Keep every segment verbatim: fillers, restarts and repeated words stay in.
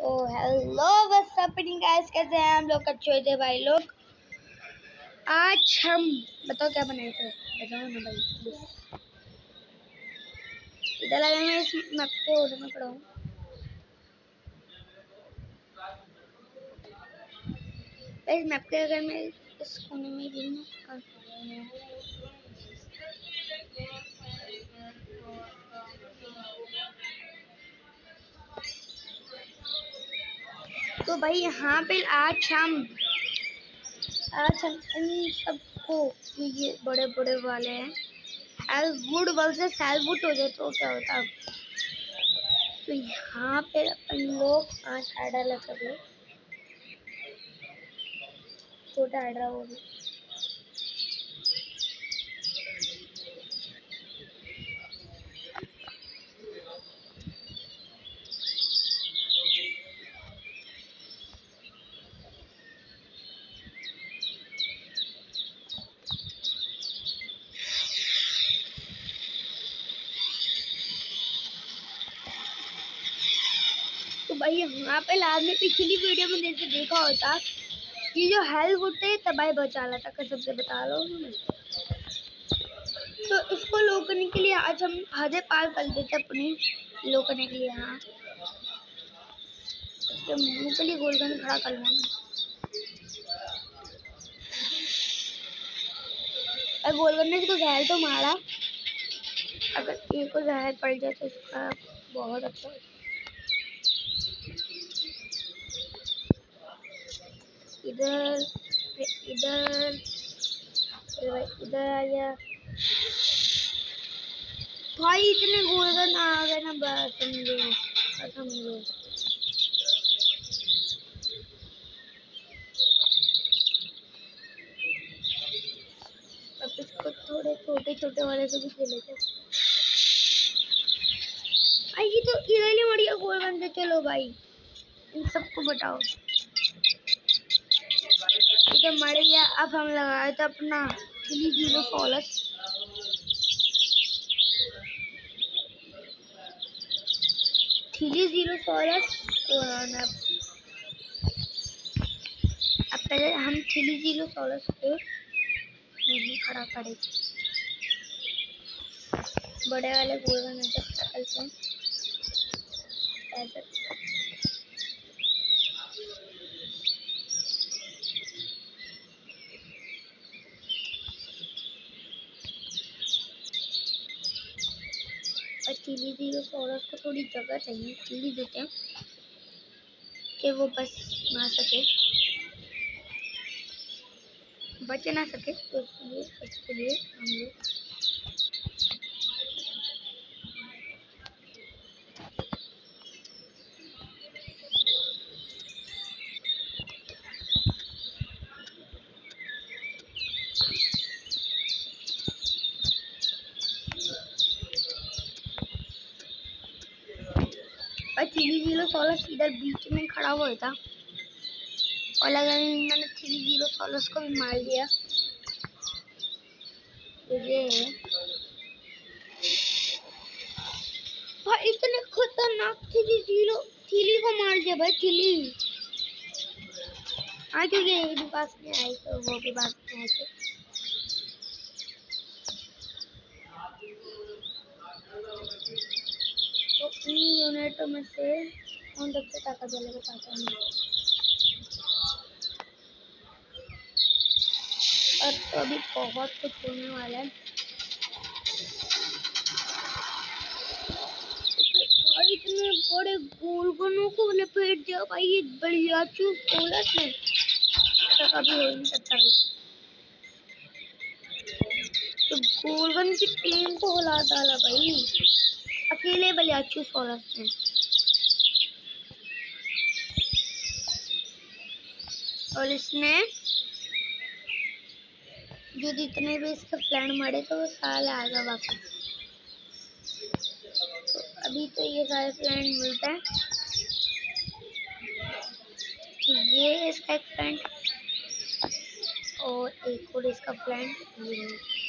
तो hello what's happening guys, कैसे हैं हम लोग? अच्छे थे भाई लोग। आज हम बताओ क्या बनाए थे, बताओ ना भाई। इधर लगा मैं इस मैप को उधर में खड़ा हूँ। इस मैप के अगर मैं इस कोने में भी हूँ। तो भाई यहाँ पे आज हम आज हम इन सबको, ये बड़े बड़े वाले हैं, हेल्वुड वर्सेस हेल्वुड हो जाए तो क्या होता। तो यहाँ पे अपन लोग आज हाइडा लगा रहे, छोटा हाइड्रा हो गया। तो भाई यहाँ पे आपने पिछली वीडियो में जैसे देखा होता कि जो हेल्थ होते तबाही बचा ला था, कसम से बता रहा हूँ। तो इसको लो करने के लिए आज हम हदे पार कर देते अपनी लो करने के लिए। हाँ, इसके मुंह के लिए गोलगन खड़ा कर लूँगा। और गोलगन ने इसको जहर तो मारा, अगर एक को जहर पड़ जाए तो इसका बहुत अच्छा होता। इधर इधर इधर आ गया भाई, इतने गोलगन आ गए ना, बस समझो समझो। अब इसको थोड़े छोटे छोटे वाले से भी खेले थे। ये तो इधर ही मर गया गोलगन से। चलो भाई इन सबको बताओ, तो मर गया। अब हम लगाए थे अपना थ्री जीरो सोलस। थ्री जीरो सोलस अब पहले हम थ्री जीरो सोलस को नहीं खड़ा करे, बड़े वाले गोलगन ऐसे खड़ा करते हैं ऐसे। और थ्री जीरो सोलस को थोड़ी जगह चाहिए, थ्री देते हैं कि वो बस ना सके, बच ना सके। तो इसलिए इसके लिए हम लोग और थ्री जीरो सोलस इधर बीच में खड़ा हुआ था, और अगर मैंने थ्री जीरो सोलस को भी मार दिया तो ये भाई इतने खतरनाक थ्री जीरो थ्री को मार दिया भाई। थ्री हाँ, क्योंकि ये भी पास में आई तो वो भी पास में आए थे। तो इन यूनिटों में से कौन सबसे ताकत वाले को पाता है। और तो अभी बहुत कुछ होने वाला है। और इतने बड़े गोलगनों को लपेट दिया भाई, ये बढ़िया चूज सोलस है, ऐसा कभी हो नहीं सकता भाई। तो गोलगन की टीम को हिला डाला भाई, अकेले बलियाचू सोलस ने। और इसने जो जितने भी इसके फ्लैंड मारे तो वो साले आएगा वापस। तो अभी तो ये सारे फ्लैंड मिलता है। ये इसका एक फ्लैंड और एक और इसका फ्लैंड ये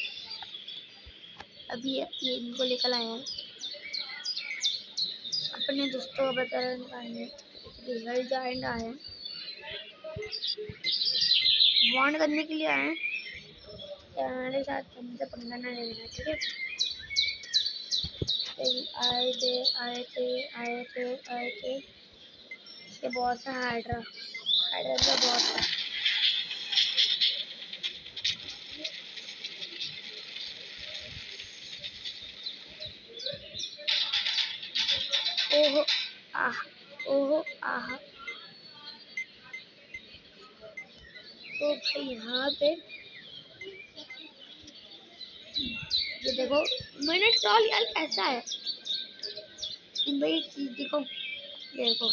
अभी ये इनको लेकर आया है अपने दोस्तों का बता निकालने, रिजल्ट जाइंट आए वार्न करने के लिए आए हमारे साथ हमसे पंगा ना लेना, ठीक है। आए थे आए थे आए थे आए थे ये बहुत सा हाइड्रा हाइड्रा का बहुत सा ओहो आह ओहो आह। तो भाई यहाँ पे ये देखो मैंने ट्रॉल यार कैसा है भाई, एक चीज देखो, ये देखो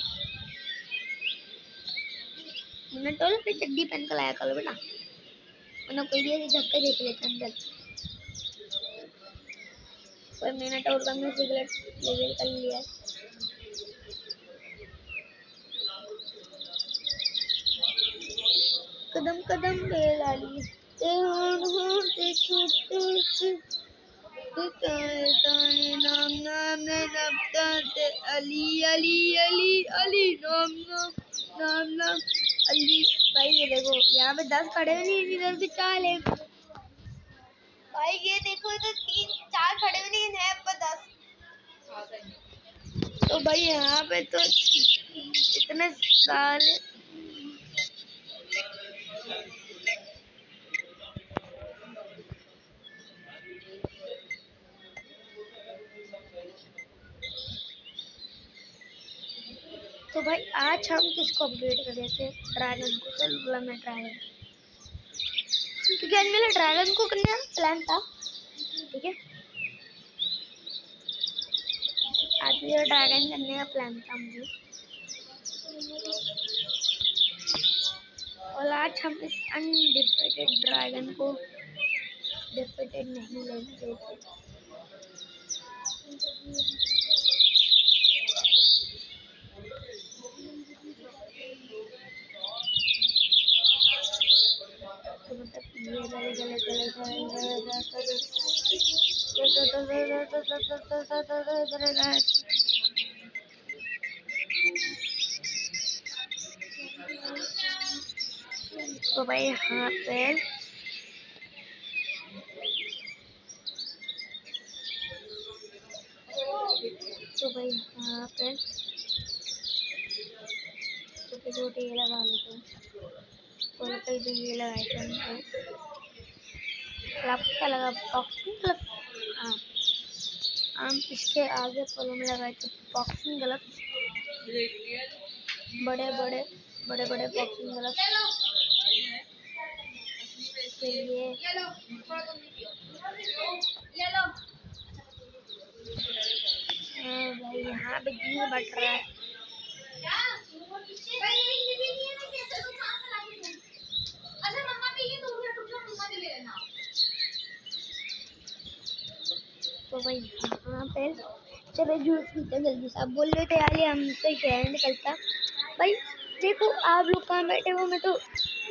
मैंने ट्रॉल अपनी चड्डी पहन कर लाया करो बेटा, वरना कोई भी ऐसे झक्का देख लेता अंदर। पर मैंने टोल का मैं सिगरेट लेवल कर लिया। कदम कदम पे लाली ते होन होन ते छूटे ताए ताए नाम नाम नाम ताते अली अली अली अली नाम नाम नाम नाम अली। भाई ये देखो यहाँ पे दस खड़े हुए नहीं, इधर भी चार है भाई, ये देखो इधर तीन चार खड़े हुए नहीं है पर दस। तो भाई यहाँ पे तो इतने सारे तो भाई आज हम किसको अपडेट कर रहे थे? ड्रैगन को। चल बोला मैं ड्रैगन, क्योंकि आज मेरा ड्रैगन को करने का प्लान था, ठीक है। आज मेरा ड्रैगन करने का प्लान था मुझे, और आज हम इस अनडिफिटेड ड्रैगन को डिफिटेड नहीं लेंगे। तो मतलब ये गले गले गले गले तो भाई यहाँ पे तो भाई यहाँ पे छोटे छोटे ये लगा लेते हैं, और कई भी ये लगाए थे हमने। आपको क्या लगा बॉक्सिंग ग्लव? हाँ, हम इसके आगे फलों में लगाए थे बॉक्सिंग ग्लव, बड़े बड़े बड़े बड़े बॉक्सिंग ग्लव के लिए। भाई यहाँ पे घी बट रहा है। तो भाई यहाँ पे चलो जूस पीते जल्दी से। आप बोल रहे थे यार हम तो शहर निकलता। भाई देखो आप लोग कहाँ बैठे हो, मैं तो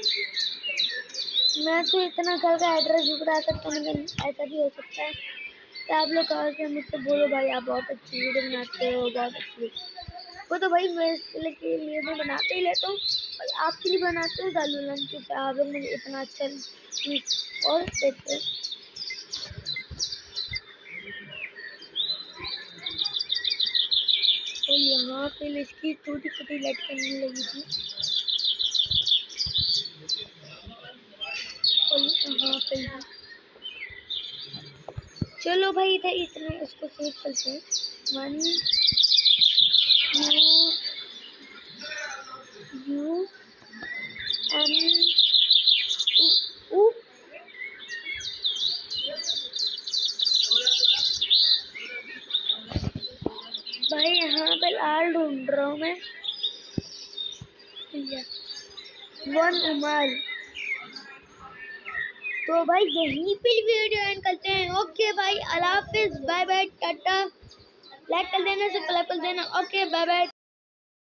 मैं तो इतना घर का एड्रेस बुक रहा सकता हूँ, लेकिन ऐसा भी हो सकता है तो आप लोग कहा कि मुझसे बोलो भाई आप बहुत अच्छी वीडियो बनाते हो, बहुत अच्छी। वो तो भाई मैं इसके लिए मैं बनाते ही लेता हूँ, और आपके लिए बनाते हो दालूलन, क्योंकि आप लोग मुझे इतना अच्छा और देते हैं। तो यहाँ पे इसकी छोटी छोटी लाइट करने लगी थी, और यहाँ पे चलो भाई इधर इतने इसको सेव करते हैं। वन यू यू एम ऊ। भाई यहाँ पे लाल ढूंढ रहा हूँ मैं, वन उमर। तो भाई यहीं पे वीडियो एंड करते हैं। ओके भाई, अल्लाह हाफिज, बाय बाय, टाटा। लाइक कर देना, सब्सक्राइब कर देना। Okay bye bye.